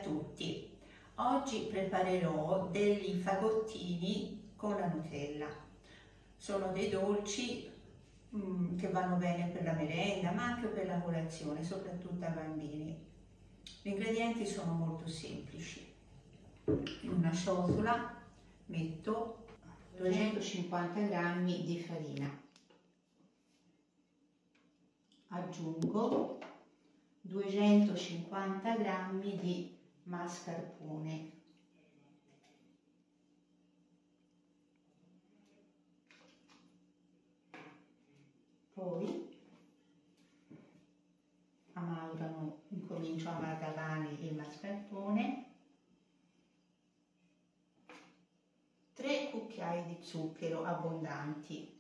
tutti, oggi preparerò degli fagottini con la Nutella. Sono dei dolci che vanno bene per la merenda ma anche per la colazione, soprattutto ai bambini. Gli ingredienti sono molto semplici. In una ciotola metto 250 g di farina, aggiungo 250 g di mascarpone, poi incomincio a amalgamare il mascarpone, 3 cucchiai di zucchero abbondanti,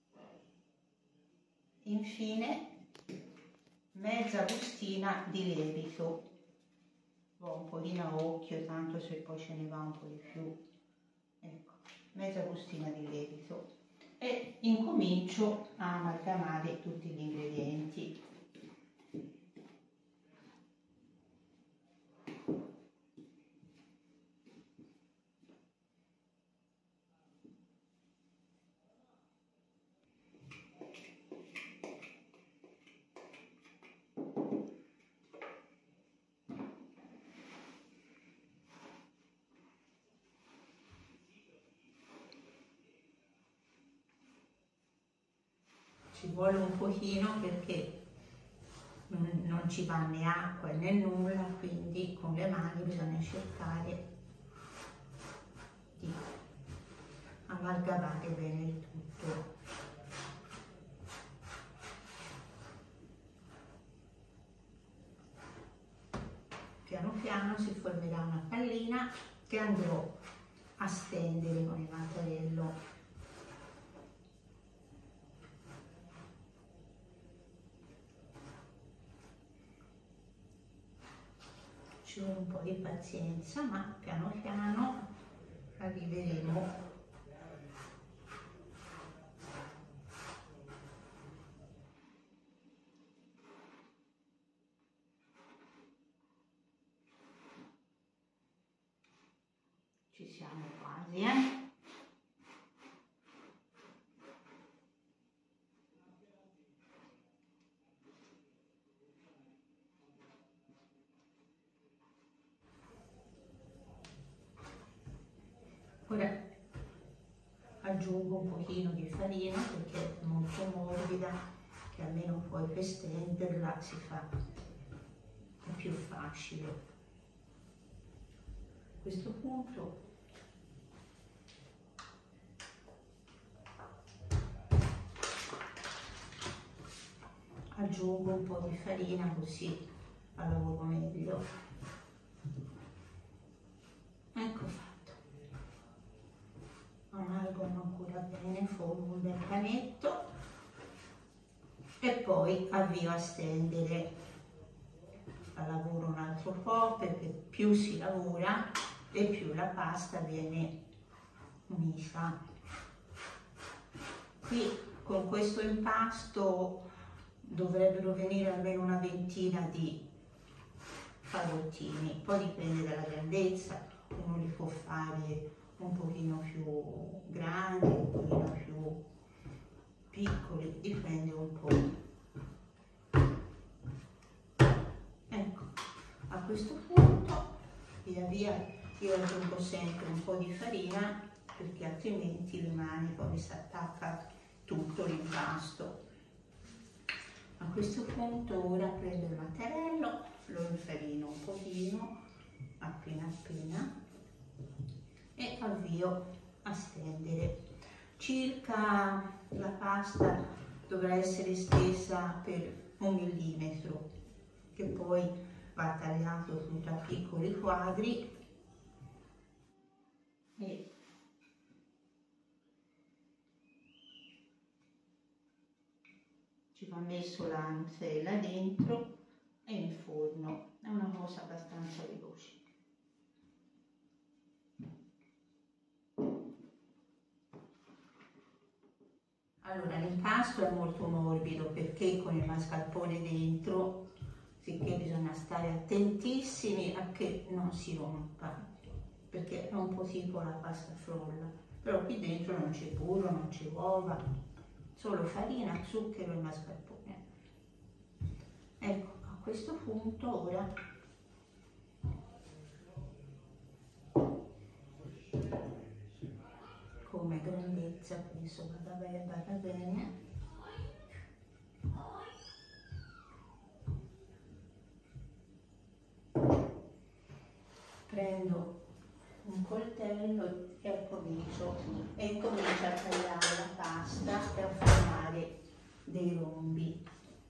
infine mezza bustina di lievito. Va un pochino a occhio, tanto se poi ce ne va un po' di più. Ecco, mezza bustina di lievito e incomincio a amalgamare tutti gli ingredienti. Ci vuole un pochino perché non ci va né acqua né nulla, quindi con le mani bisogna cercare di amalgamare bene il tutto. Piano piano si formerà una pallina che andrò a stendere con il mattarello. Ci vuole un po' di pazienza, ma piano piano arriveremo. Ci siamo quasi, Ora aggiungo un pochino di farina perché è molto morbida, che almeno poi per stenderla è più facile. A questo punto aggiungo un po' di farina così la lavoro meglio. Ecco fatto. Amalgamo ancora bene, formo un bel panetto e poi avvio a stendere. La lavoro un altro po' perché più si lavora e più la pasta viene unita. Qui con questo impasto dovrebbero venire almeno una ventina di fagottini, poi dipende dalla grandezza, uno li può fare un pochino più grandi, un pochino più piccoli, dipende un po'. Ecco, a questo punto via via io aggiungo sempre un po' di farina perché altrimenti rimane, poi mi si attacca tutto l'impasto. A questo punto ora prendo il mattarello, lo infarino un pochino, appena appena, e avvio a stendere. Circa la pasta dovrà essere stesa per 1 millimetro, che poi va tagliato tutto a piccoli quadri e ci va messo la Nutella dentro e in forno. È una cosa abbastanza veloce. Allora, l'impasto è molto morbido perché con il mascarpone dentro sicché bisogna stare attentissimi a che non si rompa, perché è un po' tipo la pasta frolla, però qui dentro non c'è burro, non c'è uova, solo farina, zucchero e mascarpone. Ecco, a questo punto ora come grandezza penso vada bene. Prendo un coltello e comincio a tagliare la pasta e a formare dei rombi.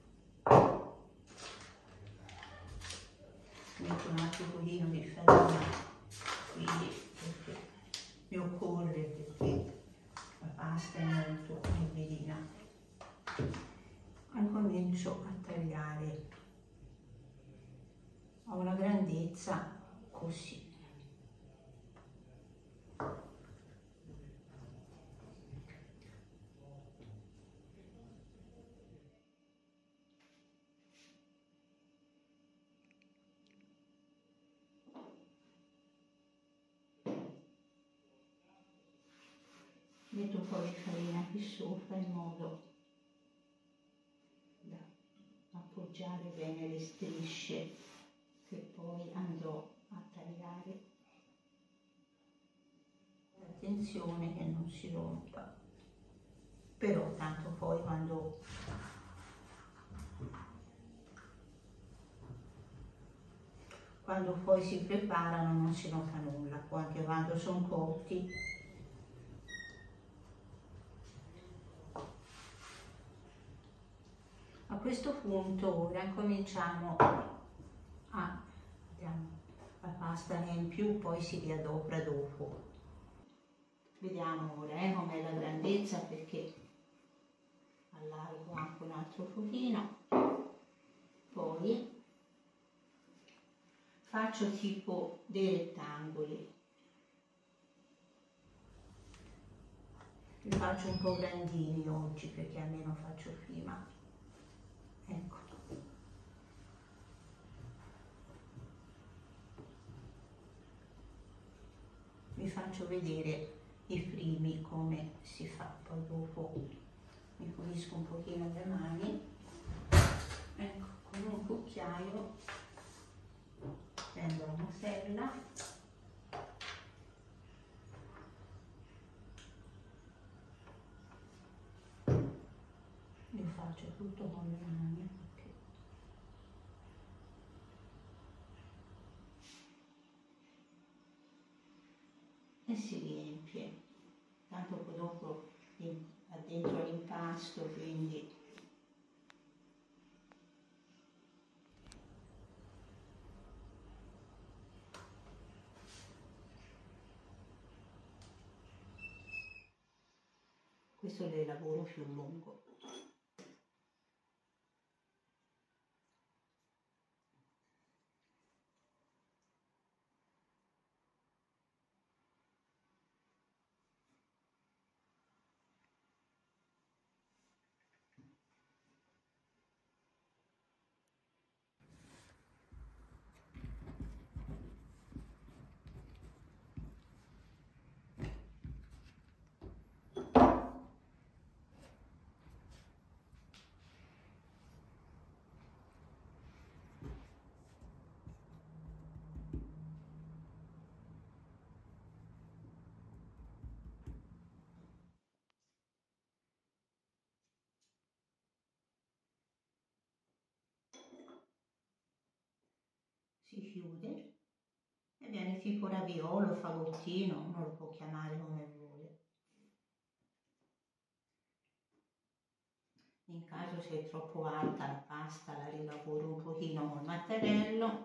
Metto un altro pochino di farina qui perché mi occorre, perché la pasta è molto morbidina. E comincio a tagliare a una grandezza così. Metto un po' di farina qui sopra in modo da appoggiare bene le strisce che poi andrò a tagliare. Attenzione che non si rompa, però tanto poi quando poi si preparano non si nota nulla, poi anche quando sono cotti. A questo punto ora cominciamo a la pasta è in più, poi si riadopera dopo. Vediamo ora com'è la grandezza, perché allargo anche un altro pochino, poi faccio tipo dei rettangoli, li faccio un po' grandini oggi perché almeno faccio prima, ecco. Vi faccio vedere i primi come si fa, poi dopo mi pulisco un pochino le mani. Ecco, con un cucchiaio prendo la mozzarella, io faccio tutto con le mani, okay. E si riempie, tanto poi dopo ha dentro l'impasto, quindi questo è il lavoro più lungo. Si chiude e viene tipo raviolo, fagottino, uno lo può chiamare come vuole. In caso se è troppo alta la pasta la rilavoro un pochino col mattarello.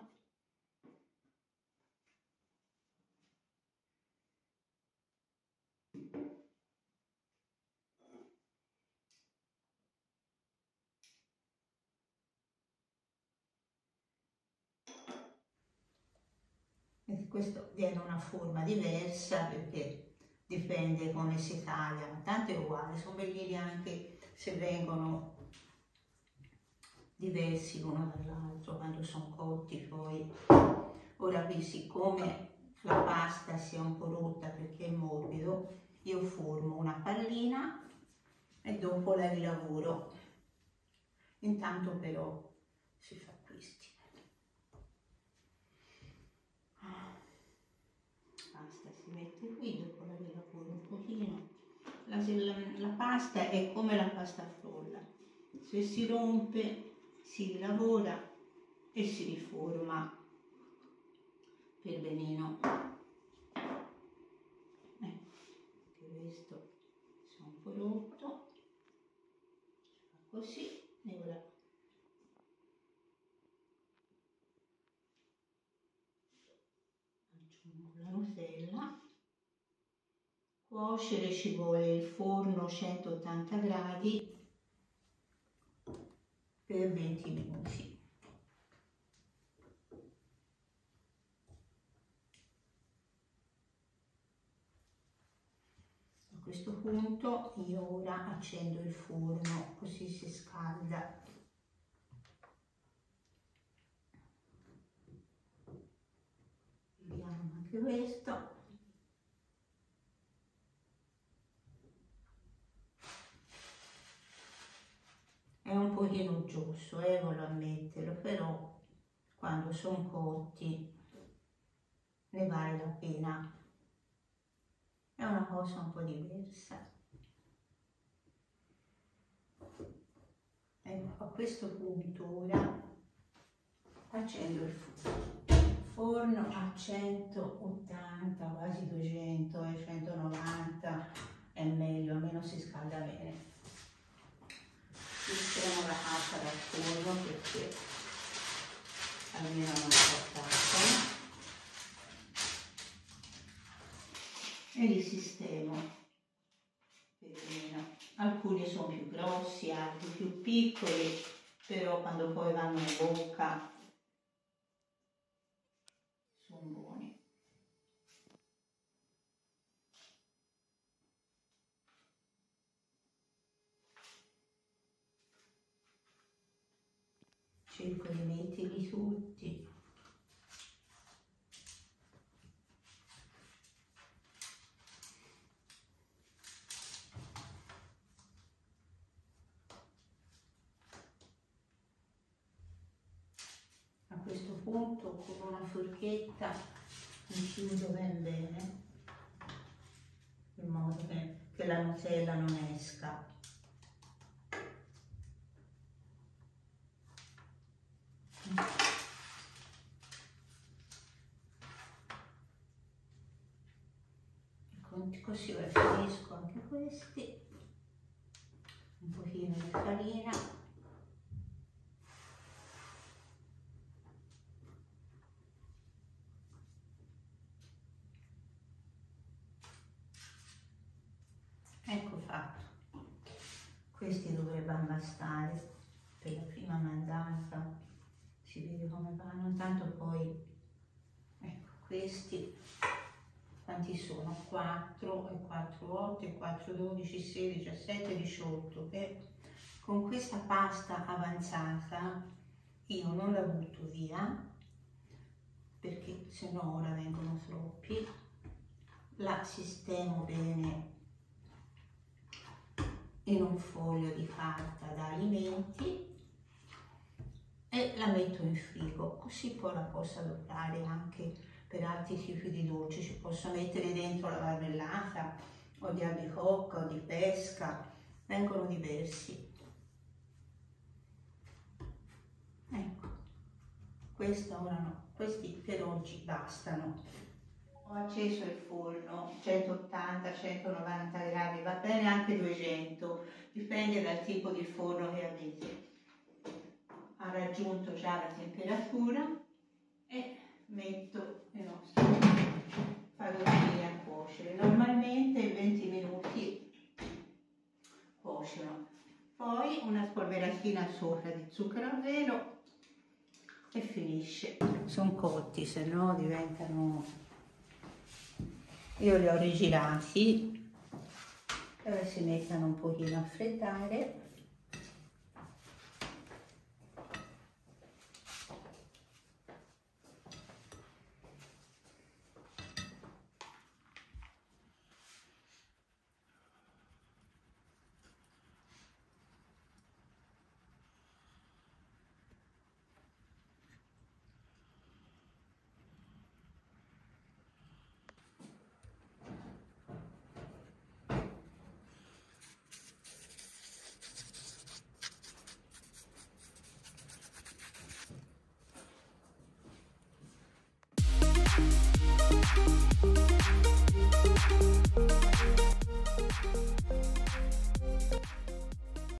E questo viene una forma diversa perché dipende come si tagliano, tanto è uguale, sono bellini anche se vengono diversi l'uno dall'altro quando sono cotti. Poi ora qui, siccome la pasta si è un po' rotta perché è morbido, io formo una pallina e dopo la rilavoro. Intanto però si fa questi. Pasta si mette qui, dopo la rilavoro un pochino. La pasta è come la pasta frolla, se si rompe si rilavora e si riforma per benino. Anche questo si è un po' rotto, così, e ora aggiungo la Nutella. Cuocere ci vuole il forno 180 gradi per 20 minuti. A questo punto io ora accendo il forno così si scalda. Vediamo anche questo. È un pochino uggioso, voglio ammetterlo, però quando sono cotti ne vale la pena. È una cosa un po' diversa. Ecco, a questo punto ora accendo il forno a 180, quasi 200, 190 è meglio, almeno si scalda bene. Sistemo la carta dal forno perché almeno non si attaccano. E li sistemo più o meno. Alcuni sono più grossi, altri più piccoli, però quando poi vanno in bocca sono buoni. Cerco di metterli tutti. A questo punto con una forchetta mi chiudo ben bene, in modo che la Nutella non esca. E così ora finisco anche questi, un pochino di farina. Ecco fatto. Questi dovrebbero bastare per la prima mandata, si vede come vanno, intanto poi, ecco, questi quanti sono? 4 e 4, 8 e 4, 12, 16, 17, 18. E con questa pasta avanzata io non la butto via, perché se no ora vengono troppi, la sistemo bene in un foglio di carta da alimenti e la metto in frigo, così poi la posso adottare anche per altri tipi di dolci. Ci posso mettere dentro la marmellata o di albicocca o di pesca, vengono diversi. Ecco, questa ora no, questi per oggi bastano. Ho acceso il forno 180-190 gradi, va bene anche 200, dipende dal tipo di forno che avete. Ha raggiunto già la temperatura e metto le nostre fagottine a cuocere. Normalmente in 20 minuti cuociono. Poi una spolveratina sopra di zucchero a velo e finisce. Sono cotti, se no diventano... Io li ho rigirati, ora si mettono un pochino a freddare.